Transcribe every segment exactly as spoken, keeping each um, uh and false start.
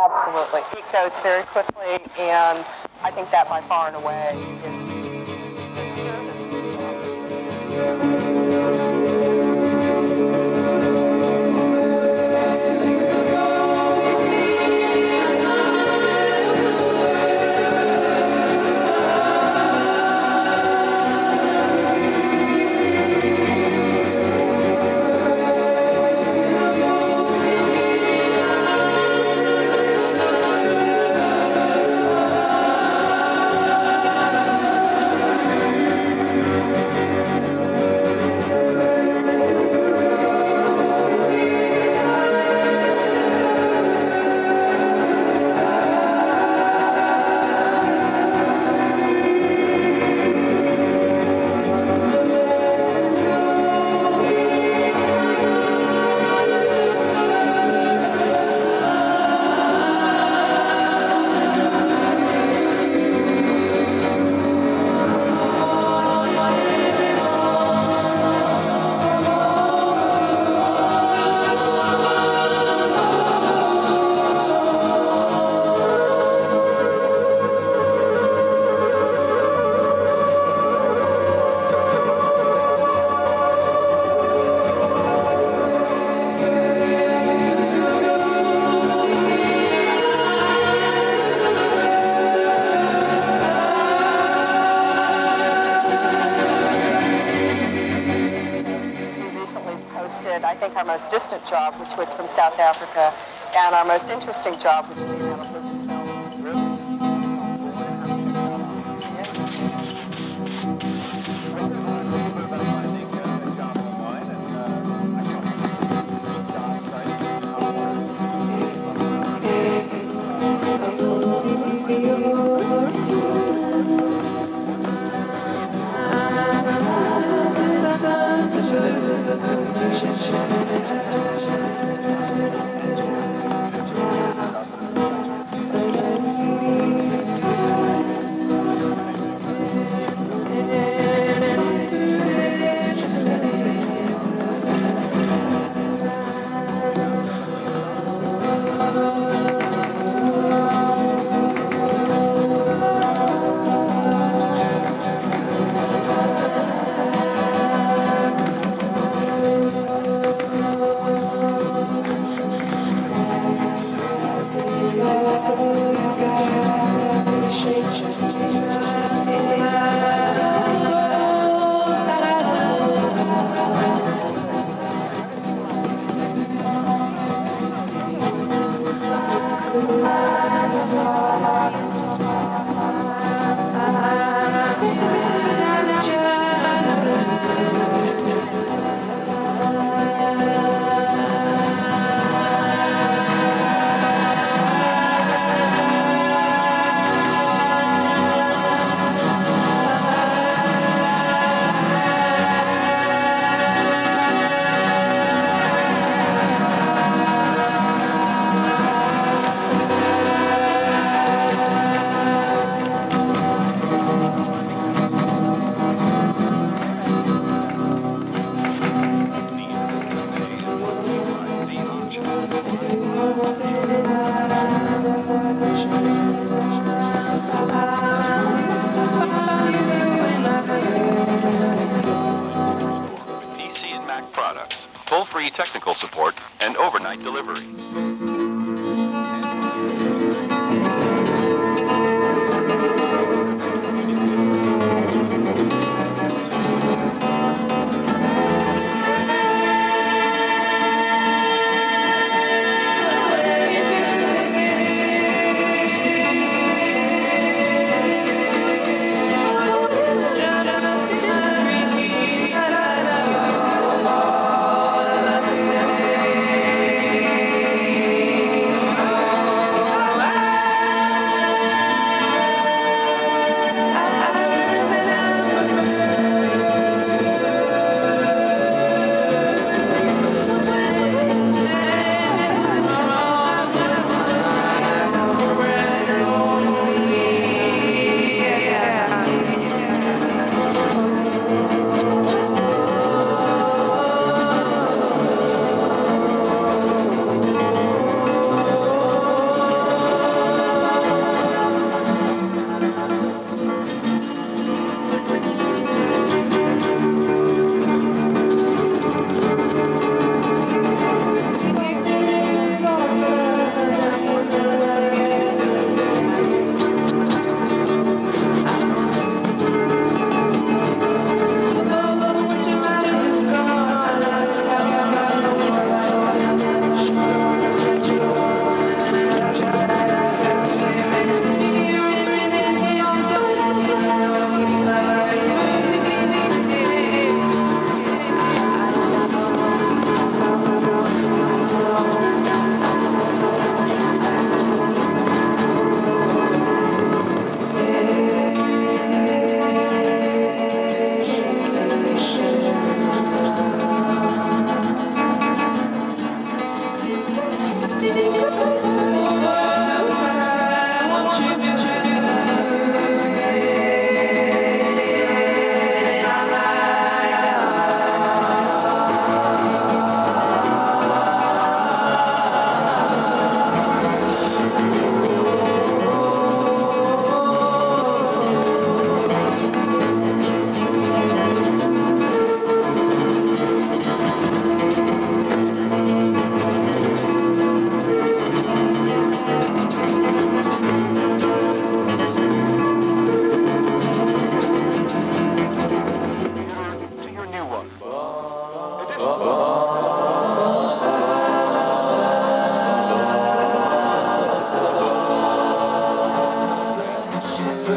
Absolutely. It goes very quickly, and I think that by far and away is I think our most distant job, which was from South Africa, and our most interesting job, which came out of Lucasfilm. Toll-free technical support and overnight delivery.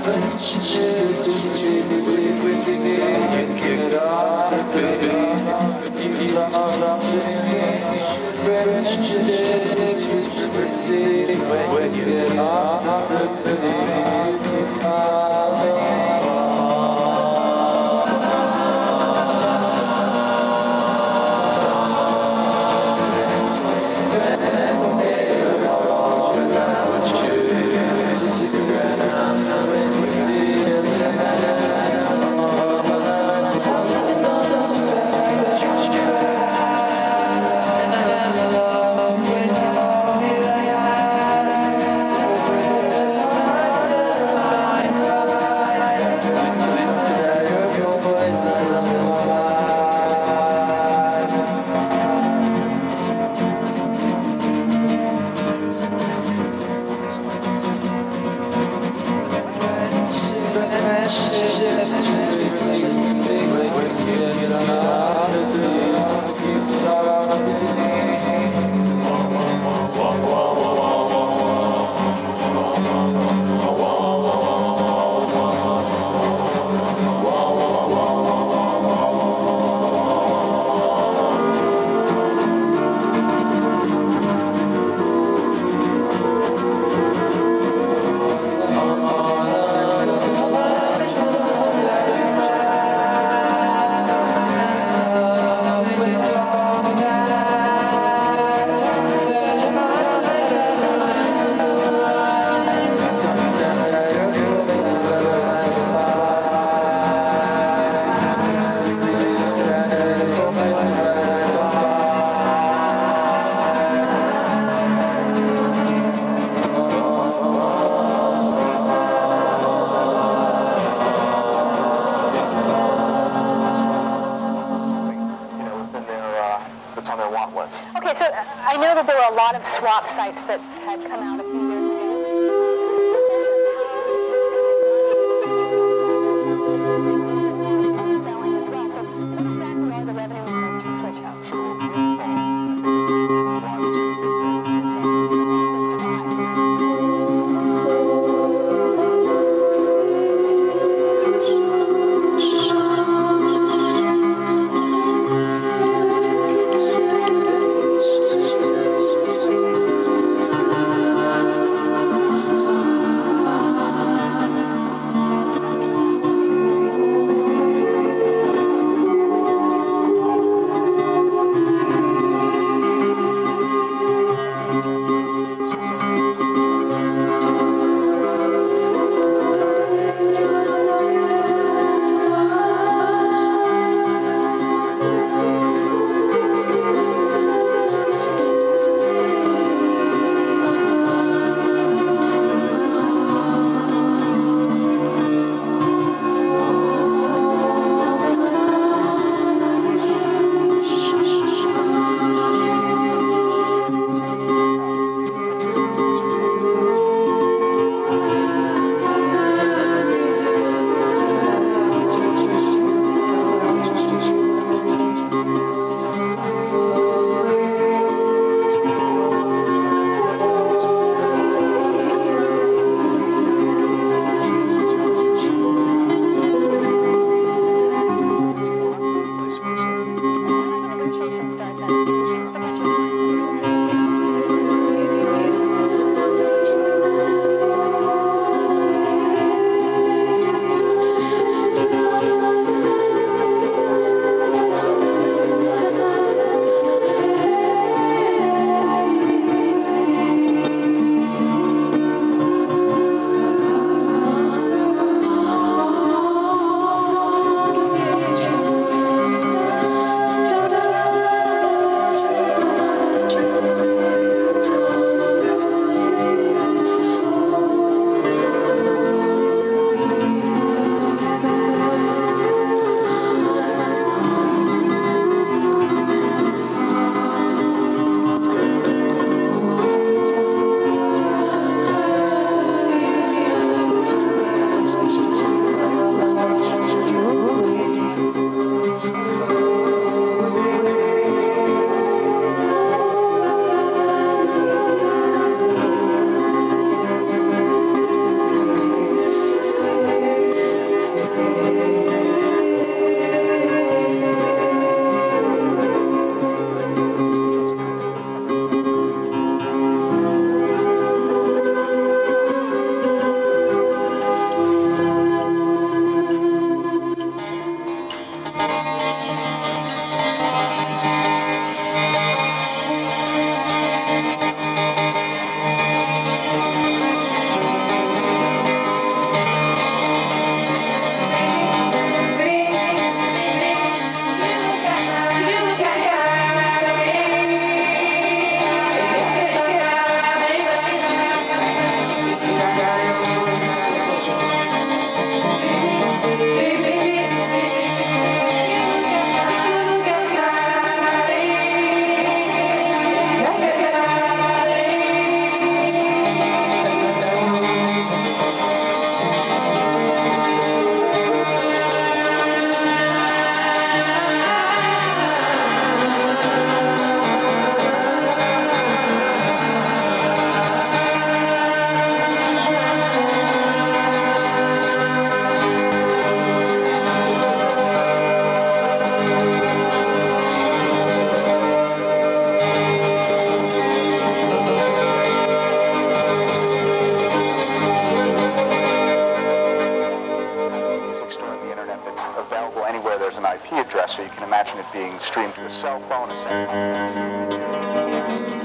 Okay, so I know that there were a lot of swap sites that had come out a few years ago. Selling as well. So what exactly are the revenue models for Switch House? so you can imagine it being streamed to a cell phone, a cell phone.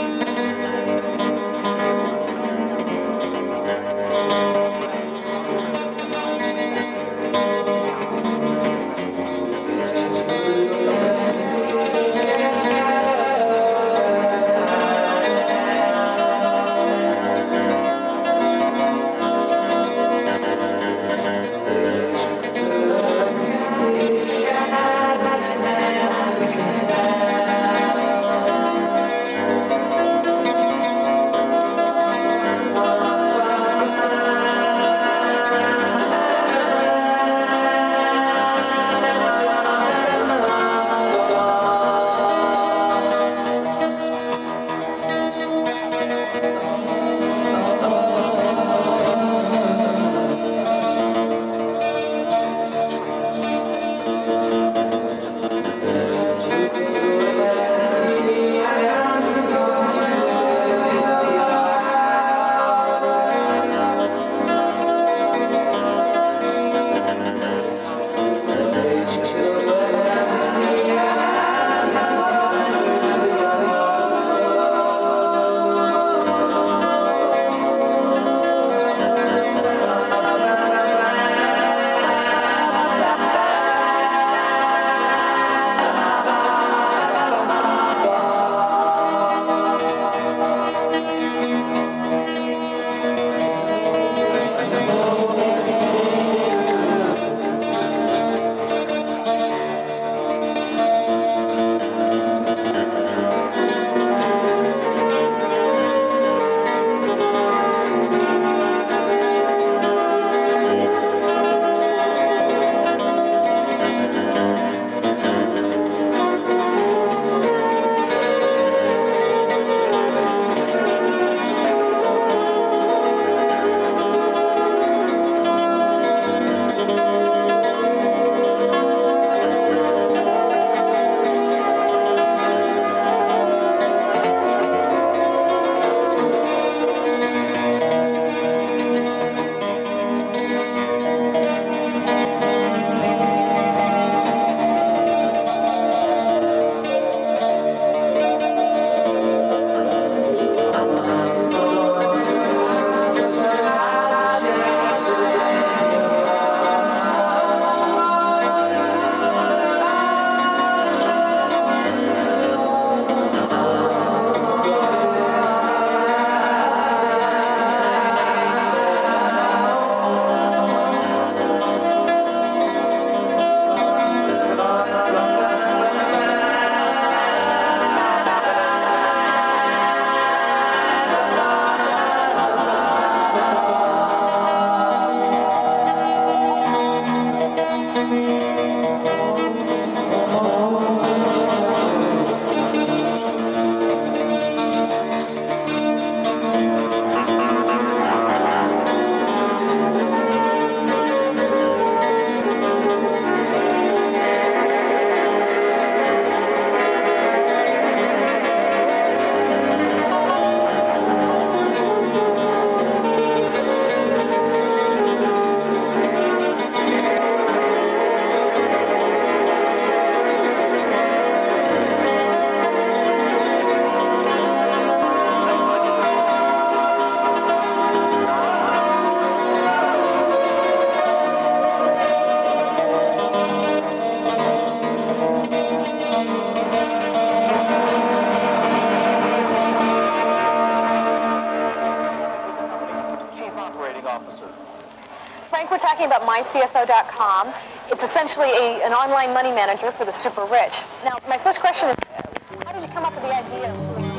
Frank, we're talking about my C F O dot com. It's essentially a, an online money manager for the super rich. Now, my first question is, how did you come up with the idea of doing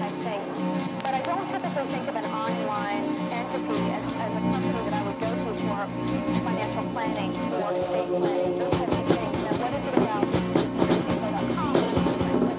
I think. But I don't typically think of an online entity as, as a company that I would go to for financial planning or estate planning, those types of things. Now, what is it about C F O dot com that I'm different with?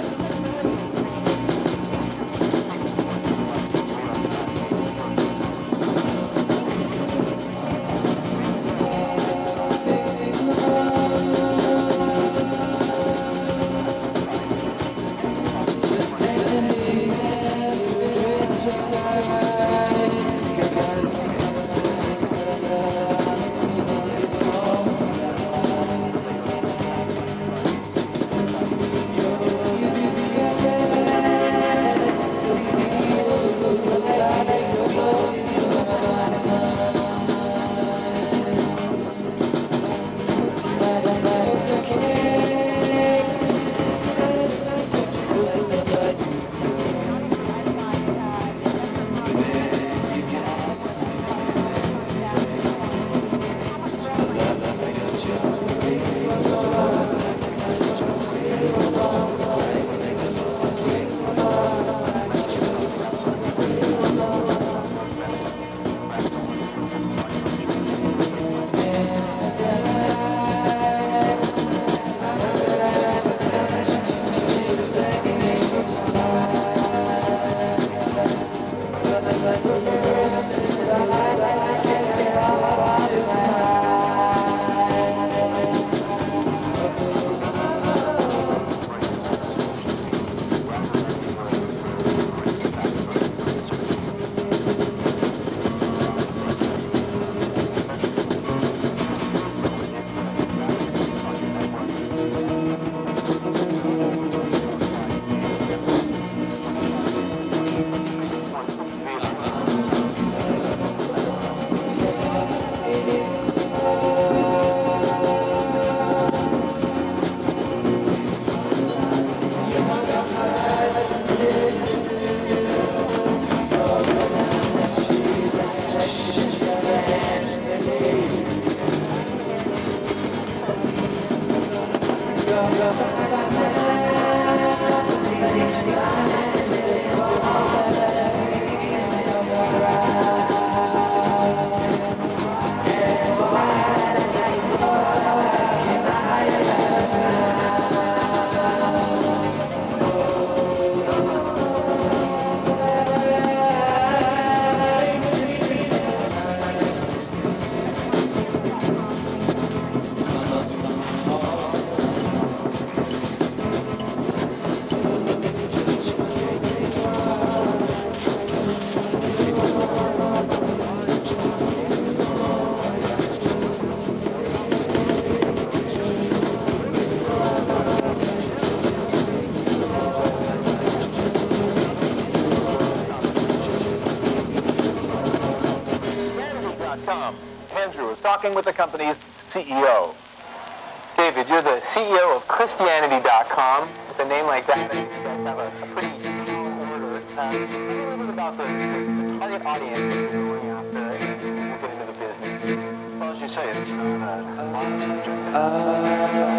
Andrew is talking with the company's C E O. David, you're the C E O of Christianity dot com. With a name like that, you guys have a, a pretty tall order. Uh, tell me a little bit about the, the target audience that you're going after and you get into the business. Well, as you say, it's not a, a lot of subject.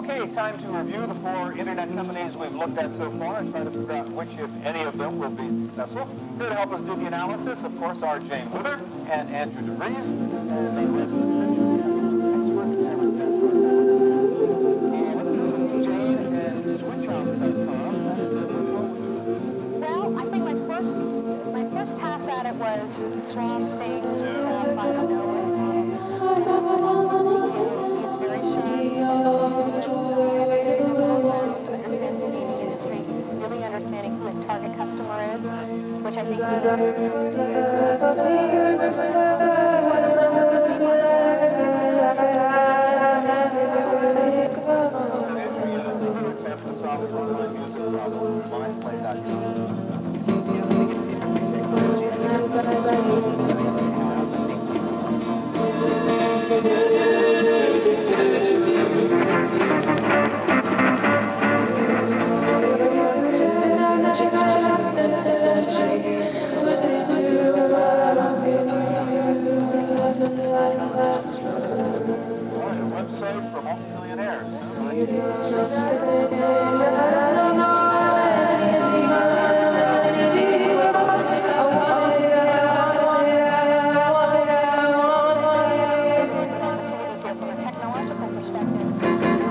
Okay, time to review the four internet companies we've looked at so far and try to figure out which, if any of them, will be successful. Here to help us do the analysis, of course, are Jane Luther and Andrew DeVries, and our resident venture expert, Cameron Bensler. And Jane and switchoff dot com. Well, I think my first my first pass at it was Swamp Thing uh, by the Noah. He's very really understanding who his target customer is, which I think Website for multimillionaires. from a technological perspective.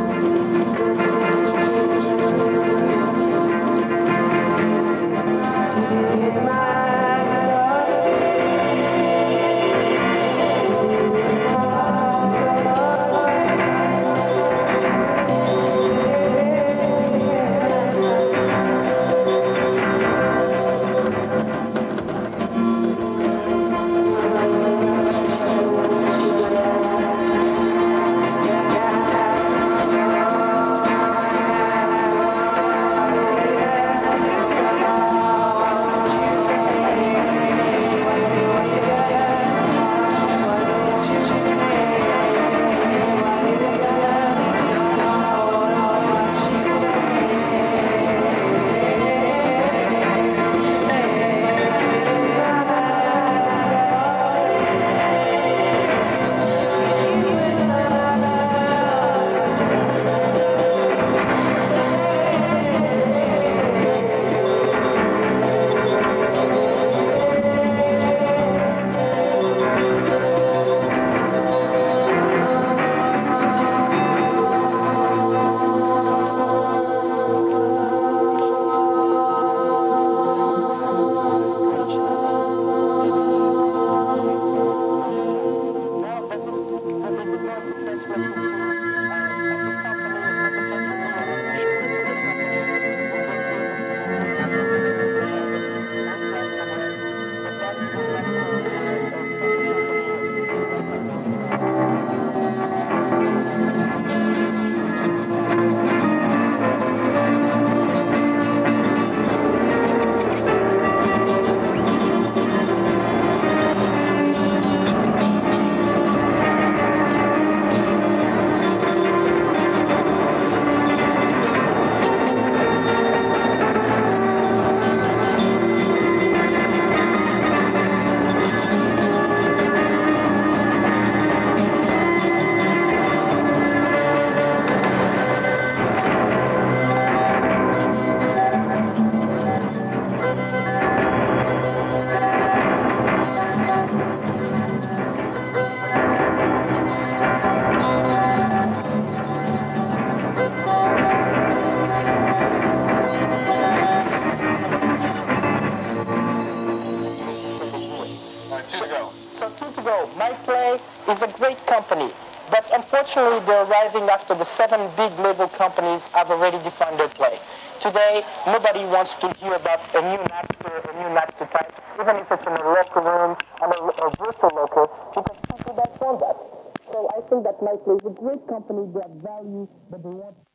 is a great company, but unfortunately they're arriving after the seven big label companies have already defined their play. Today, nobody wants to hear about a new Napster, a new Napster type, even if it's in a local room, on a, a virtual local, because people don't want that. So I think that Nightplay is a great company, they have value, but they want